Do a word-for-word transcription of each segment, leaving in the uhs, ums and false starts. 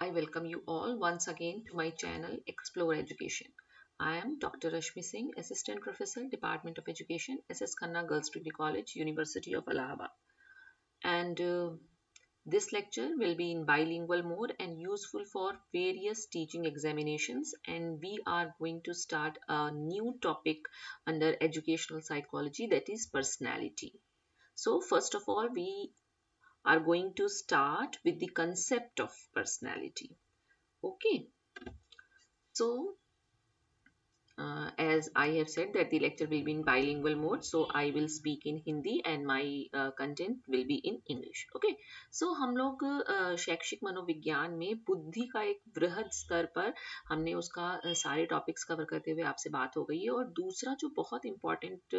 I welcome you all once again to my channel Explore Education. I am Doctor Rashmi Singh, Assistant Professor, Department of Education, S S Khanna Girls Degree College, University of Allahabad. And uh, this lecture will be in bilingual mode and useful for various teaching examinations. And we are going to start a new topic under educational psychology, that is personality. So first of all, we are going to start with the concept of personality. Okay, so uh, as I have said that the lecture will be in bilingual mode, so I will speak in Hindi and my uh, content will be in English. Okay, so हम लोग uh, शैक्षिक मनोविज्ञान में बुद्धि का एक वृहद स्तर पर हमने उसका uh, सारे टॉपिक्स कवर करते हुए आपसे बात हो गई है। और दूसरा जो बहुत इम्पोर्टेंट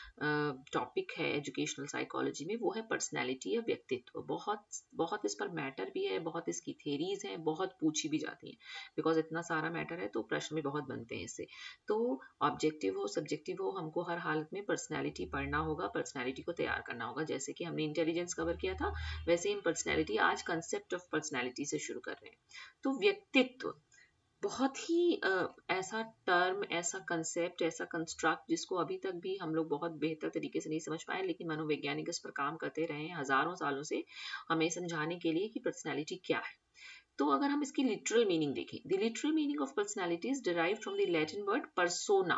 टॉपिक है एजुकेशनल साइकोलॉजी में, वो है पर्सनैलिटी या व्यक्तित्व। बहुत बहुत इस पर मैटर भी है, बहुत इसकी थेरीज हैं, बहुत पूछी भी जाती हैं, बिकॉज इतना सारा मैटर है तो प्रश्न भी बहुत बनते हैं इससे। तो ऑब्जेक्टिव हो सब्जेक्टिव हो, हमको हर हालत में पर्सनैलिटी पढ़ना होगा, पर्सनैलिटी को तैयार करना होगा। जैसे कि हमने इंटेलिजेंस कवर किया था, वैसे ही हम पर्सनैलिटी आज कंसेप्ट ऑफ पर्सनैलिटी से शुरू कर रहे हैं। तो व्यक्तित्व बहुत ही आ, ऐसा टर्म, ऐसा कंसेप्ट, ऐसा कंस्ट्रक्ट जिसको अभी तक भी हम लोग बहुत बेहतर तरीके से नहीं समझ पाए, लेकिन मनोवैज्ञानिक इस पर काम करते रहे हैं हजारों सालों से हमें समझाने के लिए कि पर्सनैलिटी क्या है। तो अगर हम इसकी लिटरल मीनिंग देखें, the literal meaning of personality is derived from the Latin word persona,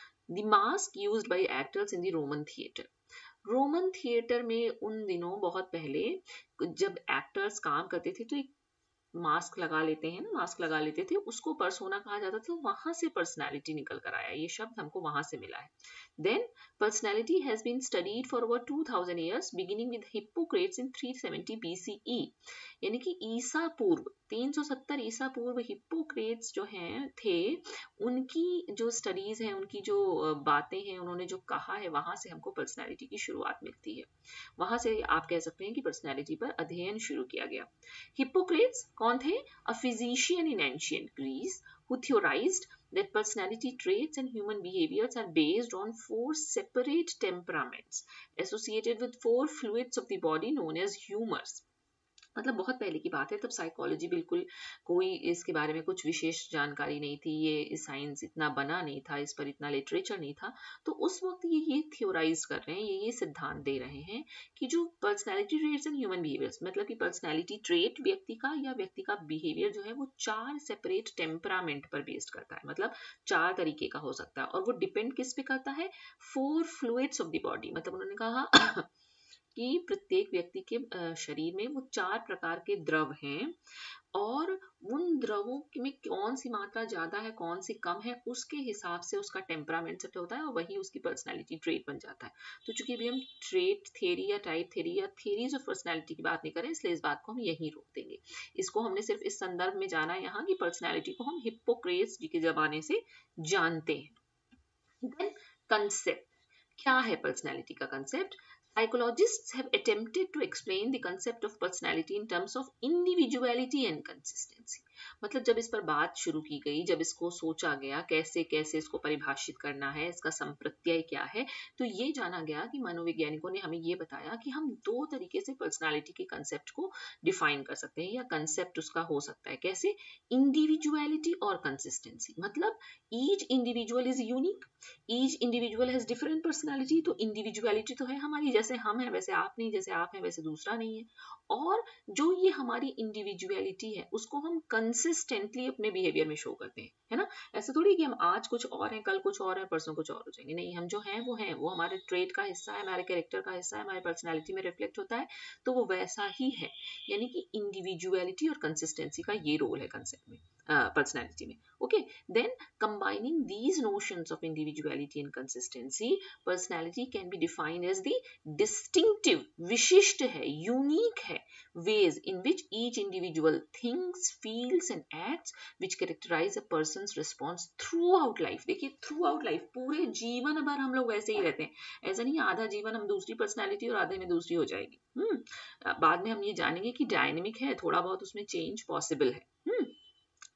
the mask used by actors in the Roman theatre. Roman theatre में उन दिनों बहुत पहले जब एक्टर्स काम करते थे तो एक मास्क लगा लेते हैं ना, मास्क लगा लेते थे, उसको पर्सोना कहा जाता था। वहां से पर्सनैलिटी निकल कर आया, ये शब्द हमको वहां से मिला है। Then personality has been studied for over two thousand years beginning with Hippocrates in three seventy BCE, यानी कि ईसा पूर्व तीन सौ सत्तर ईसा पूर्व हिप्पोक्रेट्स जो हैं थे, उनकी जो स्टडीज हैं, उनकी जो बातें हैं, उन्होंने जो कहा है, वहां से हमको पर्सनैलिटी की शुरुआत मिलती है। वहां से आप कह सकते हैं कि पर्सनैलिटी पर अध्ययन शुरू किया गया। हिप्पोक्रेट्स कौन थे? A physician in ancient Greece who theorized that personality traits and human behaviors are based on four separate temperaments associated with four fluids of the body known as humors। मतलब बहुत पहले की बात है, तब साइकोलॉजी बिल्कुल कोई इसके बारे में कुछ विशेष जानकारी नहीं थी, ये साइंस इतना बना नहीं था, इस पर इतना लिटरेचर नहीं था। तो उस वक्त ये ये थ्योराइज कर रहे हैं, ये ये सिद्धांत दे रहे हैं कि जो personality traits and human behaviours, मतलब कि पर्सनैलिटी ट्रेट व्यक्ति का या व्यक्ति का बिहेवियर जो है वो चार सेपरेट टेम्परामेंट पर बेस्ड करता है, मतलब चार तरीके का हो सकता है। और वो डिपेंड किस पे करता है? Four fluids of the body. मतलब उन्होंने कहा कि प्रत्येक व्यक्ति के शरीर में वो चार प्रकार के द्रव हैं, और उन द्रवों में कौन सी मात्रा ज्यादा है, कौन सी कम है, उसके हिसाब से उसका टेम्परामेंट सेट होता है और वही उसकी पर्सनैलिटी ट्रेट बन जाता है। तो चूंकि अभी हम ट्रेट थ्योरी या टाइप थ्योरी या थ्योरीज ऑफ पर्सनैलिटी की बात नहीं करें, इसलिए इस बात को हम यहीं रोक देंगे। इसको हमने सिर्फ इस संदर्भ में जाना है यहाँ की पर्सनैलिटी को हम हिप्पोक्रेट्स जी के जमाने से जानते हैं। देन कंसेप्ट क्या है? पर्सनैलिटी का concept. Psychologists have attempted to explain the concept of personality in terms of individuality and consistency। मतलब जब इस पर बात शुरू की गई, जब इसको सोचा गया कैसे कैसे इसको परिभाषित करना है, इसका संप्रत्यय क्या है, तो ये जाना गया कि मनोवैज्ञानिकों ने हमें ये बताया कि हम दो तरीके से पर्सनालिटी के कंसेप्ट को डिफाइन कर सकते हैं, या कंसेप्ट उसका हो सकता है कैसे? इंडिविजुअलिटी और कंसिस्टेंसी। मतलब each individual is unique, each individual has different personality. तो इंडिविजुअलिटी तो है हमारी, जैसे हम हैं वैसे आप नहीं, जैसे आप हैं वैसे दूसरा नहीं है। और जो ये हमारी इंडिविजुअलिटी है उसको हम कंसिस्टेंटली अपने बिहेवियर में शो करते हैं, है ना। ऐसा थोड़ी कि हम आज कुछ और हैं, कल कुछ और है, परसों कुछ और हो जाएंगे। नहीं, हम जो हैं वो हैं, वो हमारे ट्रेट का हिस्सा है, हमारे कैरेक्टर का हिस्सा है, हमारे पर्सनैलिटी में रिफ्लेक्ट होता है, तो वो वैसा ही है। यानी कि इंडिविजुअलिटी और कंसिस्टेंसी का ये रोल है कंसेप्ट में, पर्सनैलिटी में। Okay, then combining these notions of individuality and consistency, personality can be defined as the distinctive, विशिष्ट है, unique है, ways in which each individual thinks, feels and acts which characterize a person's response throughout life। देखिए throughout life, पूरे जीवन भर हम लोग वैसे ही रहते हैं। ऐसा नहीं आधा जीवन हम दूसरी पर्सनैलिटी और आधे में दूसरी हो जाएगी। हम्म बाद में हम ये जानेंगे कि डायनेमिक है, थोड़ा बहुत उसमें चेंज पॉसिबल है। हम्म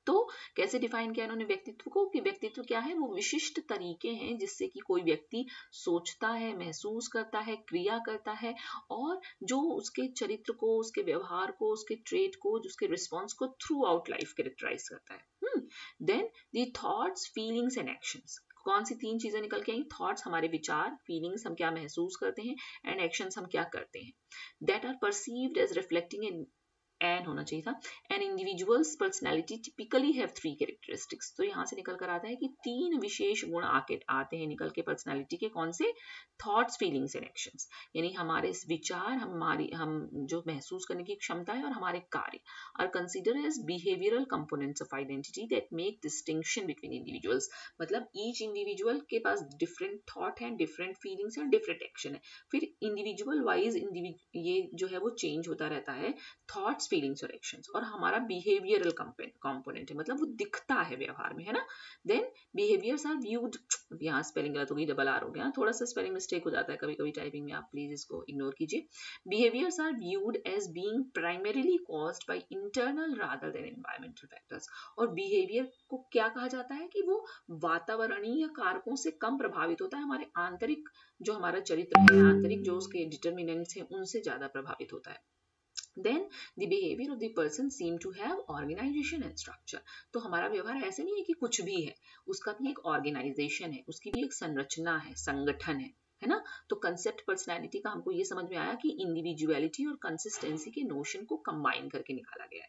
तो कैसे डिफाइन किया इन्होंने व्यक्तित्व को कि व्यक्तित्व क्या है, वो विशिष्ट तरीके हैं जिससे कि कोई व्यक्ति सोचता है, महसूस करता है, क्रिया करता है और जो उसके चरित्र को, उसके व्यवहार को, उसके ट्रेट को, उसके रिस्पॉन्स को थ्रू आउट लाइफ कैरेक्टराइज करता है। Then the thoughts, feelings and actions. कौन सी तीन चीजें निकल के आई? थॉट्स हमारे विचार, फीलिंग्स हम क्या महसूस करते हैं, एंड एक्शंस हम क्या करते हैं। That are perceived as reflecting in an होना चाहिए था an individual's personality typically have three characteristics. तो यहाँ से निकल कर आता है कि तीन विशेष गुण आके आते हैं निकल के पर्सनैलिटी के। कौन से? थॉट्स, फीलिंग्स एंड एक्शंस, यानी हमारे विचार, हमारी हम जो महसूस करने की क्षमता है और हमारे कार्य are consider as behavioural components of identity that make distinction between individuals. मतलब ईच इंडिविजुअल के पास डिफरेंट थॉट है, डिफरेंट फीलिंग्स है, डिफरेंट एक्शन है। फिर इंडिविजुअल वाइज ये जो है वो चेंज होता रहता है, थॉट्स, फीलिंग्स और एक्शंस, और हमारा बिहेवियरल कंपोनेंट है, मतलब वो दिखता है व्यवहार में, है ना। देन बिहेवियर्स आर व्यूड, यहाँ स्पेलिंग गलत होगी, डबल आर हो गया, थोड़ा सा स्पेलिंग मिस्टेक हो जाता है कभी कभी टाइपिंग में, आप प्लीज इसको इग्नोर कीजिए। Behaviours are viewed as being primarily caused by internal rather than environmental factors. और बिहेवियर को क्या कहा जाता है कि वो वातावरणीय कारकों से कम प्रभावित होता है, हमारे आंतरिक जो हमारा चरित्र है, आंतरिक जो उसके डिटर्मिनेंट्स हैं उनसे ज्यादा प्रभावित होता है। Then the behavior of the person seem to have organization and structure. तो हमारा व्यवहार ऐसे नहीं है कि कुछ भी है, उसका भी एक ऑर्गेनाइजेशन है, उसकी भी एक संरचना है, संगठन है, है ना। तो कंसेप्ट पर्सनैलिटी का हमको ये समझ में आया कि इंडिविजुअलिटी और कंसिस्टेंसी के नोशन को कंबाइन करके निकाला गया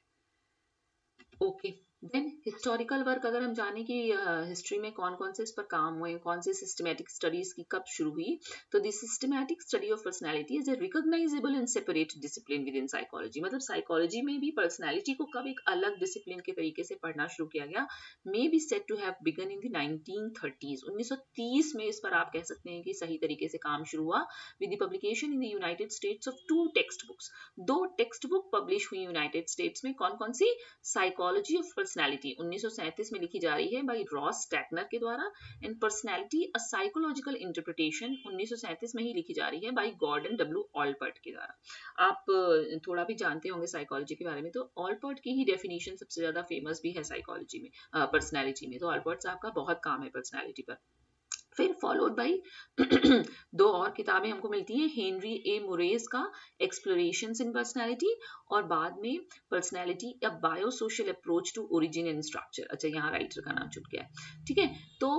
है। ओके, देन हिस्टोरिकल वर्क अगर हम जाने कि हिस्ट्री uh, में कौन कौन से इस पर काम हुए, कौन से सिस्टमैटिक स्टडीज की कब शुरू हुई, तो the systematic study of personality is a recognisable and separate discipline within psychology. मतलब साइकोलॉजी में भी पर्सनालिटी को कब एक अलग डिसिप्लिन के तरीके से पढ़ना शुरू किया गया, may be said to have begun in the nineteen thirties. उन्नीस सौ तीस में इस पर आप कह सकते हैं कि सही तरीके से काम शुरू हुआ with the publication in the United States of two text books. दो टेक्स्ट बुक पब्लिश हुई यूनाइटेड स्टेट्स में, कौन कौन सी? साइकोलॉजी ऑफ पर्सनैलिटी उन्नीस सौ सैंतीस में लिखी जा रही है बाय रॉस स्टैकनर के द्वारा, and personality a psychological interpretation उन्नीस सौ सैंतीस में ही लिखी जा रही है बाय गॉर्डन डब्ल्यू ऑलपर्ट के द्वारा। आप थोड़ा भी जानते होंगे साइकोलॉजी के बारे में, तो ऑलपर्ट की ही डेफिनेशन सबसे ज्यादा फेमस भी है साइकोलॉजी में, पर्सनैलिटी में। तो ऑलपर्ट साहब का बहुत काम है पर्सनैलिटी पर। फिर फॉलोड बाई दो और किताबें हमको मिलती हैं, हेनरी ए मुरेज का एक्सप्लोरेशंस इन पर्सनैलिटी, और बाद में personality a biosocial approach to origin and structure. अच्छा, यहाँ राइटर का नाम छूट गया है, ठीक है। तो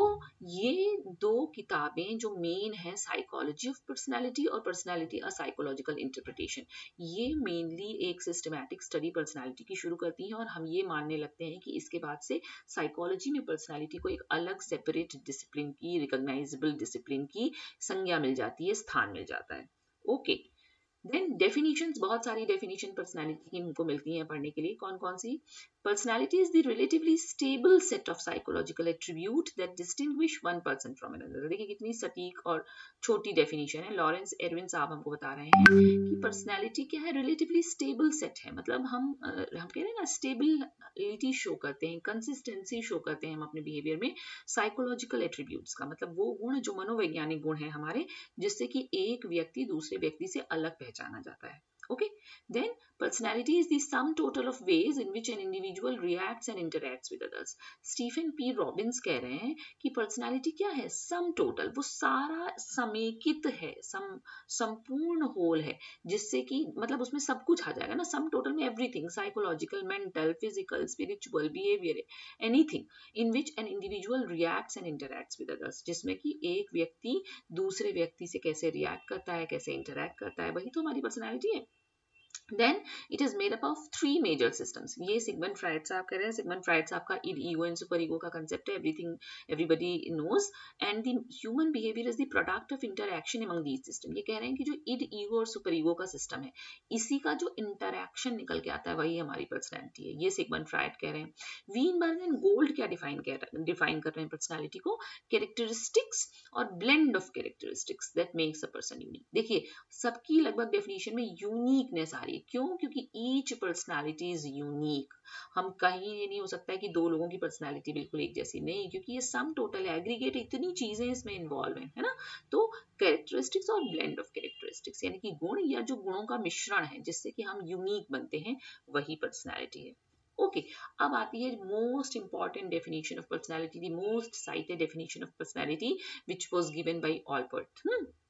ये दो किताबें जो मेन है, साइकोलॉजी ऑफ पर्सनैलिटी और पर्सनैलिटी अ साइकोलॉजिकल इंटरप्रिटेशन, ये मेनली एक सिस्टमैटिक स्टडी पर्सनैलिटी की शुरू करती हैं, और हम ये मानने लगते हैं कि इसके बाद से साइकोलॉजी में पर्सनैलिटी को एक अलग सेपरेट डिसिप्लिन की, रिकॉग्नाइजेबल डिसिप्लिन की संज्ञा मिल जाती है, स्थान मिल जाता है। ओके, देन डेफिनेशंस, बहुत सारी डेफिनेशन पर्सनैलिटी की हमको मिलती हैं पढ़ने के लिए। कौन कौन सी? Personality is the relatively stable set of psychological attributes that distinguish one person from another. देखिए कितनी सटीक और छोटी डेफिनेशन है। लॉरेंस एरविन साहब हमको बता रहे हैं कि पर्सनैलिटी क्या है? रिलेटिवली स्टेबल सेट है, मतलब हम हम कह रहे हैं ना, स्टेबिलिटी शो करते हैं, कंसिस्टेंसी शो करते हैं हम अपने बिहेवियर में साइकोलॉजिकल एट्रीब्यूट्स का, मतलब वो गुण जो मनोवैज्ञानिक गुण है हमारे, जिससे कि एक व्यक्ति दूसरे व्यक्ति से अलग पहचाना जाता है। Okay, then personality is the sum total of ways in which an individual reacts and interacts with others. Stephen P. Robbins कह रहे हैं कि personality क्या है? sum total, वो सारा समेकित है, सम संपूर्ण होल है, जिससे कि मतलब उसमें सब कुछ आ जाएगा ना। sum total में everything, psychological, mental, physical, spiritual, behavior, anything in which an individual reacts and interacts with others, जिसमें कि एक व्यक्ति दूसरे व्यक्ति से कैसे रिएक्ट करता है, कैसे इंटरैक्ट करता है, वही तो हमारी पर्सनैलिटी है। Then it is made up of three major systems. ये सिगमंड फ्राइड साहब कह रहे हैं। सिगमंड फ्राइड साहब का id, ego and super ego का concept है, everything everybody knows, and the human behavior is the product of interaction among these systems. ये कह रहे हैं कि जो id, ego और super ego का सिस्टम है, इसी का जो इंटरैक्शन निकल के आता है वही हमारी पर्सनैलिटी है, ये सिगमंड फ्राइड कह रहे हैं। वीनबर्ग एंड गोल्ड क्या डिफाइन कर डिफाइन कर रहे हैं पर्सनैलिटी को? कैरेक्टरिस्टिक्स और blend of characteristics that makes a person unique. देखिए सबकी लगभग डेफिनेशन में यूनिकनेस आ रही है, क्यों? क्योंकि ईच पर्सनालिटी इज यूनिक। हम कहीं ये नहीं हो सकता है कि दो लोगों की पर्सनालिटी बिल्कुल एक जैसी, नहीं, क्योंकि ये सम टोटल एग्रीगेट, इतनी चीजें इसमें इन्वॉल्व हैं, है ना। तो कैरेक्टरिस्टिक्स और ब्लेंड ऑफ कैरेक्टरिस्टिक्स, यानी कि गुण या जो गुणों का मिश्रण है जिससे कि हम यूनिक बनते हैं, वही पर्सनालिटी है। ओके okay, अब आती है most important definition of personality, the most cited definition of personality which was given by Allport.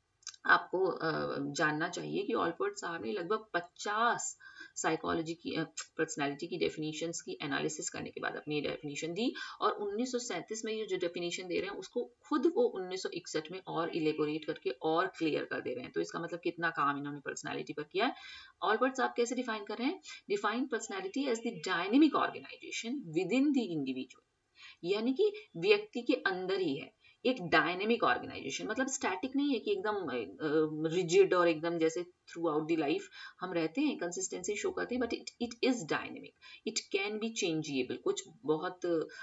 आपको uh, जानना चाहिए कि ऑलपर्ट साहब ने लगभग पचास साइकोलॉजी की पर्सनैलिटी uh, की डेफिनेशंस की एनालिसिस करने के बाद अपनी डेफिनेशन दी, और उन्नीस सौ सैंतीस में ये जो डेफिनेशन दे रहे हैं उसको खुद वो उन्नीस सौ इकसठ में और इलेबोरेट करके और क्लियर कर दे रहे हैं। तो इसका मतलब कितना काम इन्होंने पर्सनैलिटी पर किया है। ऑलपर्ट साहब कैसे डिफाइन कर रहे हैं? Define personality as the dynamic organisation within the individual, यानी कि व्यक्ति के अंदर ही है एक डायनेमिक ऑर्गेनाइजेशन, मतलब स्टैटिक नहीं है कि एकदम रिजिड और एकदम जैसे थ्रू आउट द लाइफ हम रहते हैं, कंसिस्टेंसी शो करते हैं, but it it is dynamic, it can be changeable. कुछ बहुत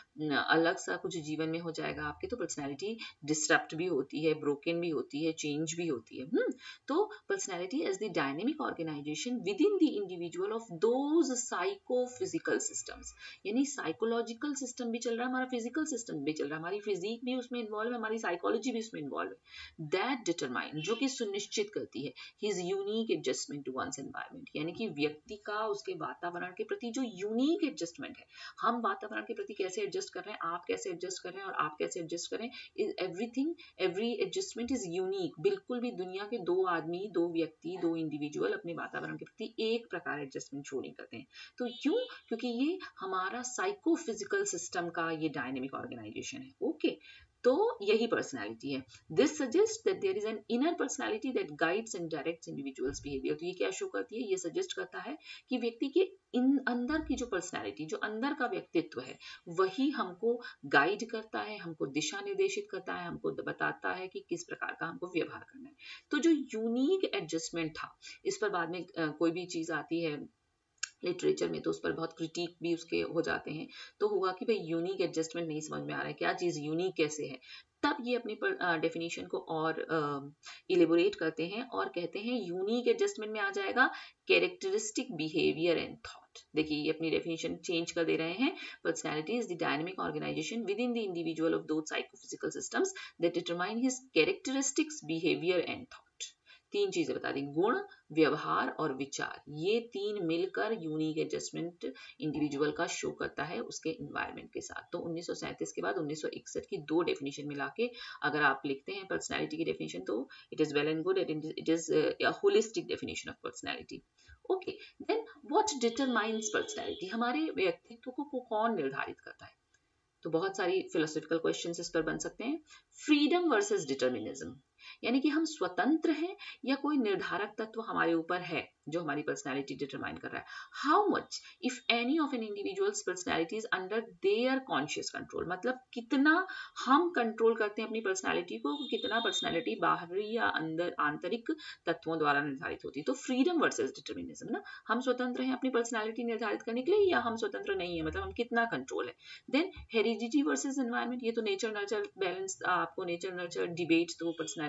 अलग सा कुछ जीवन में हो जाएगा आपके तो पर्सनैलिटी डिस्टर्प्ट भी होती है, ब्रोकन भी होती है, चेंज भी होती है। hmm? तो personality as the dynamic organisation within the individual of those psychophysical systems, यानी साइकोलॉजिकल सिस्टम भी चल रहा है, हमारा फिजिकल सिस्टम भी चल रहा है, हमारी फिजिक भी उसमें इन्वॉल्व है, हमारी साइकोलॉजी भी उसमें इन्वॉल्व है। दैट डिटरमाइन, जो कि सुनिश्चित करती है his unique adjustment to one's environment, यानी कि व्यक्ति का उसके वातावरण के प्रति जो यूनिक एडजस्टमेंट है, हम वातावरण के प्रति कैसे एडजस्ट कर रहे हैं, आप कैसे एडजस्ट कर रहे हैं और आप कैसे एडजस्ट करें, everything every adjustment is unique. बिल्कुल भी दुनिया के दो आदमी, दो व्यक्ति, दो इंडिविजुअल अपने वातावरण के प्रति एक प्रकार एडजस्टमेंट शो नहीं करते हैं। तो क्यों? क्योंकि ये हमारा साइकोफिजिकल सिस्टम का ये डायनेमिक ऑर्गेनाइजेशन है। Okay okay? तो यही पर्सनैलिटी है। This suggest that there is an inner personality that guides and directs individual's behaviour. तो ये क्या शो करती है? ये सजेस्ट करता है कि व्यक्ति के इन अंदर की जो पर्सनैलिटी, जो अंदर का व्यक्तित्व है, वही हमको गाइड करता है, हमको दिशा निर्देशित करता है, हमको बताता है कि किस प्रकार का हमको व्यवहार करना है। तो जो यूनिक एडजस्टमेंट था, इस पर बाद में uh, कोई भी चीज आती है लिटरेचर में तो उस पर बहुत क्रिटिक भी उसके हो जाते हैं। तो हुआ कि भाई यूनिक एडजस्टमेंट नहीं समझ में आ रहा है, क्या चीज यूनिक कैसे है। तब ये अपनी डेफिनेशन को और इलेबोरेट करते हैं और कहते हैं यूनिक एडजस्टमेंट में आ जाएगा कैरेक्टरिस्टिक बिहेवियर एंड थॉट। देखिए ये अपनी डेफिनेशन चेंज कर दे रहे हैं। Personality is the dynamic organisation within the individual of those psychophysical systems that determine his characteristics behaviour and thought. तीन चीजें बता दी, गुण, व्यवहार और विचार, ये तीन मिलकर यूनिक एडजस्टमेंट इंडिविजुअल का शो करता है उसके एनवायरनमेंट के साथ। तो उन्नीस सौ सैंतीस के बाद उन्नीस सौ इकसठ की दो डेफिनेशन मिला के अगर आप लिखते हैं पर्सनैलिटी की डेफिनेशन, तो it is well and good, it is a holistic definition of personality. Okay, then what determines personality, हमारे व्यक्तित्व को, को कौन निर्धारित करता है? तो बहुत सारी फिलोसॉफिकल क्वेश्चंस इस पर बन सकते हैं। फ्रीडम वर्सेस डिटर्मिनिज्म, यानी कि हम स्वतंत्र हैं या कोई निर्धारक तत्व हमारे ऊपर है जो हमारी पर्सनैलिटी डिटरमाइन कर रहा है। How much if any of an individual's personality is under their conscious control, मतलब कितना हम कंट्रोल करते हैं अपनी पर्सनैलिटी को, कितना पर्सनैलिटी बाहरी या अंदर आंतरिक तत्वों द्वारा निर्धारित होती है। तो फ्रीडम वर्सेस डिटर्मिनिज्म ना, हम स्वतंत्र हैं अपनी पर्सनैलिटी निर्धारित करने के लिए या हम स्वतंत्र नहीं है, मतलब हम कितना कंट्रोल है। देन हेरिडिटी वर्सेस एनवायरनमेंट, ये तो नेचर नर्चर बैलेंस, आपको नेचर नर्चर डिबेट तो पर्सनैलिटी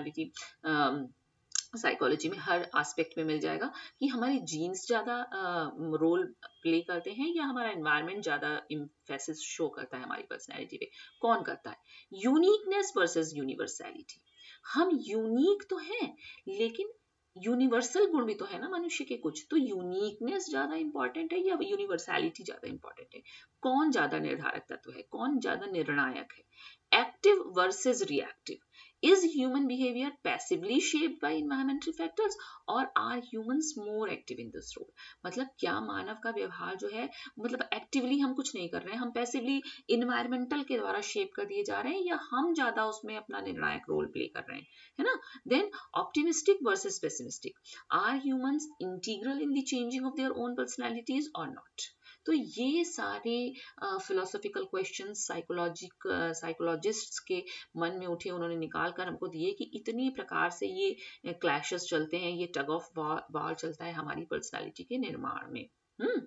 साइकोलॉजी में हर एस्पेक्ट में मिल जाएगा कि हमारे जीन्स ज्यादा रोल प्ले करते हैं या हमारा एनवायरनमेंट ज्यादा इम्फेसिस शो करता है हमारी पर्सनैलिटी पे, कौन करता है। यूनिकनेस वर्सेस यूनिवर्सैलिटी, हम यूनिक तो हैं लेकिन यूनिवर्सल गुण भी तो है ना मनुष्य के कुछ, तो यूनिकनेस ज्यादा इंपॉर्टेंट है या यूनिवर्सैलिटी ज्यादा इंपॉर्टेंट है, कौन ज्यादा निर्धारक तत्व है, कौन ज्यादा निर्णायक है। Active versus reactive, is human behavior passively shaped by environmental factors or are humans more active in this role, मतलब क्या मानव का व्यवहार जो है, मतलब एक्टिवली हम कुछ नहीं कर रहे हैं, हम पैसिवली इन्वायरमेंटल के द्वारा शेप कर दिए जा रहे हैं या हम ज्यादा उसमें अपना निर्णायक रोल प्ले कर रहे हैं, है ना। Then optimistic versus pessimistic, are humans integral in the changing of their own personalities और नॉट। तो ये सारे फिलोसॉफिकल क्वेश्चन साइकोलॉजिक साइकोलॉजिस्ट्स के मन में उठे, उन्होंने निकाल कर हमको दिए कि इतनी प्रकार से ये क्लैशेस चलते हैं, ये टग ऑफ वॉर चलता है हमारी पर्सनालिटी के निर्माण में। हम्म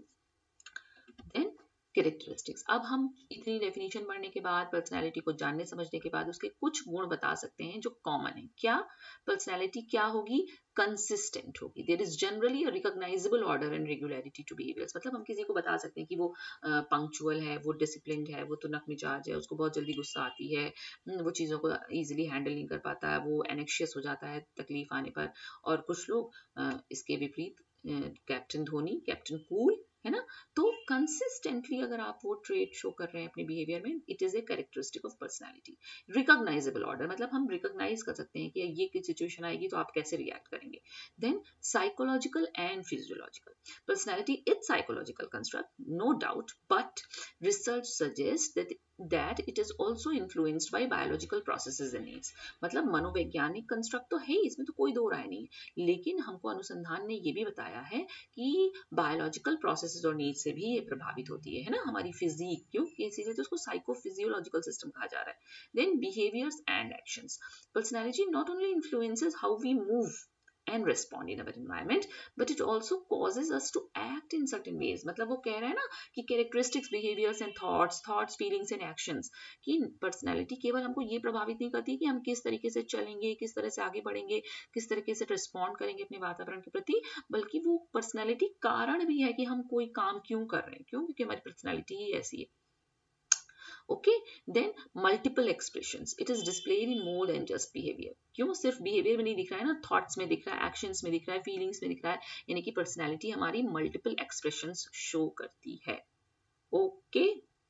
देन कैरेक्टरिस्टिक्स, अब हम इतनी डेफिनेशन पढ़ने के बाद, पर्सनालिटी को जानने समझने के बाद उसके कुछ गुण बता सकते हैं जो कॉमन है। क्या पर्सनालिटी क्या होगी? कंसिस्टेंट होगी। There is generally a recognisable order and regularity to behaviours, मतलब हम किसी को बता सकते हैं कि वो पंक्चुअल है, वो डिसिप्लिन्ड है, वो तुनक मिजाज है, उसको बहुत जल्दी गुस्सा आती है, वो चीज़ों को ईजिली हैंडल नहीं कर पाता है, वो एनेक्शियस हो जाता है तकलीफ आने पर। और कुछ लोग इसके विपरीत, कैप्टन धोनी, कैप्टन कूल, है ना। तो कंसिस्टेंटली अगर आप वो ट्रेट शो कर रहे हैं अपने बिहेवियर में, it is a characteristic of personality. Recognisable order, मतलब हम रिकॉग्नाइज कर सकते हैं कि ये किस सिचुएशन आएगी तो आप कैसे रिएक्ट करेंगे. Then psychological and physiological. Personality is psychological construct, no doubt, but research suggest that that it is also influenced by biological processes and needs. मतलब मनोवैज्ञानिक कंस्ट्रक्ट तो है, इसमें तो कोई दो राय नहीं, लेकिन हमको अनुसंधान ने ये भी बताया है कि बायोलॉजिकल प्रोसेसेस और नीड्स से भी ये प्रभावित होती है, है ना, हमारी फिजिक, क्यों, इसीलिए तो उसको साइकोफिजियोलॉजिकल सिस्टम कहा जा रहा है. Then behaviours and actions. Personality not only influences how we move and respond in our environment, but it also causes us to act in certain ways. मतलब वो कह रहा है ना कि characteristics, behaviors and thoughts, thoughts, feelings and actions, कि personality केवल हमको ये प्रभावित नहीं करती कि हम किस तरीके से चलेंगे, किस तरह से आगे बढ़ेंगे, किस तरीके से respond करेंगे अपने वातावरण के प्रति, बल्कि वो personality कारण भी है कि हम कोई काम क्यों कर रहे हैं, क्यों, क्योंकि हमारी personality ही ऐसी है. Okay, then multiple expressions. It is displayed in more than just behavior. क्यों, सिर्फ behavior में नहीं दिख रहा है ना, thoughts में दिख रहा है, actions में दिख रहा है, feelings में दिख रहा है, यानी कि personality हमारी multiple expressions show करती है. Okay.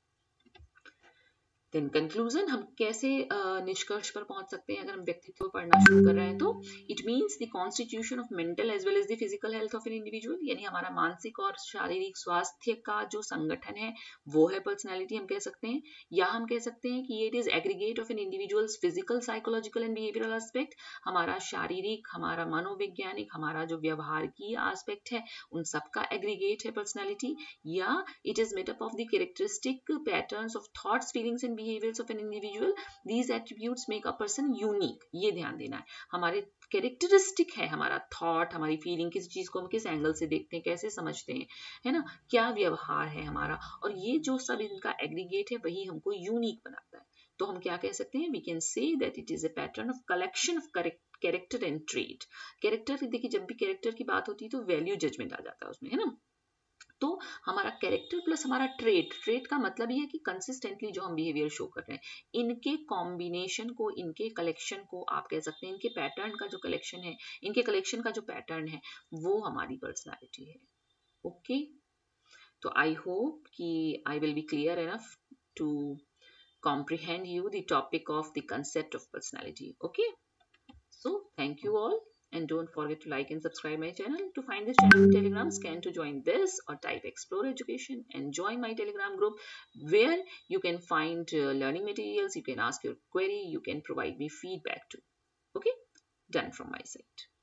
देन कंक्लूजन, हम कैसे निष्कर्ष पर पहुंच सकते हैं अगर हम व्यक्तित्व पढ़ना शुरू कर रहे हैं तो, it means the constitution of mental as well as the physical health of an individual, यानी हमारा मानसिक और शारीरिक स्वास्थ्य का जो संगठन है वो है पर्सनैलिटी, हम कह सकते हैं. या हम कह सकते हैं कि it is aggregate of an individual's physical, psychological and behavioural aspect, हमारा शारीरिक, हमारा मनोवैज्ञानिक, हमारा जो व्यवहार की एस्पेक्ट है, उन सबका एग्रीगेट है पर्सनैलिटी. या it is made up of the characteristic patterns of thoughts, feelings and behaviors of an individual. These attributes make a person unique. ये ध्यान देना है, हमारे कैरेक्टरिस्टिक है हमारा थॉट, हमारी फीलिंग, किसी चीज को हम किस एंगल से देखते हैं, कैसे समझते हैं, है ना, क्या व्यवहार है हमारा, और ये जो सब इनका एग्रीगेट है वही हमको यूनिक बनाता है. तो हम क्या कह सकते हैं, we can say that it is a pattern of collection of character and trait. Character, देखिए जब भी कैरेक्टर की बात होती है तो वैल्यू जजमेंट आ जाता है उसमें, है ना. तो हमारा कैरेक्टर प्लस हमारा ट्रेट, ट्रेट का मतलब ये है कि कंसिस्टेंटली जो हम बिहेवियर शो कर रहे हैं, इनके कॉम्बिनेशन को, इनके कलेक्शन को आप कह सकते हैं, इनके पैटर्न का जो कलेक्शन है, इनके कलेक्शन का जो पैटर्न है वो हमारी पर्सनालिटी है. ओके, तो आई होप कि I will be clear enough to comprehend you the topic of the concept of personality. Okay, so thank you all. And don't forget to like and subscribe my channel. To find this channel in Telegram, scan to join this or type Explore Education and join my Telegram group where you can find uh, learning materials, you can ask your query, you can provide me feedback too. Okay, done from my side.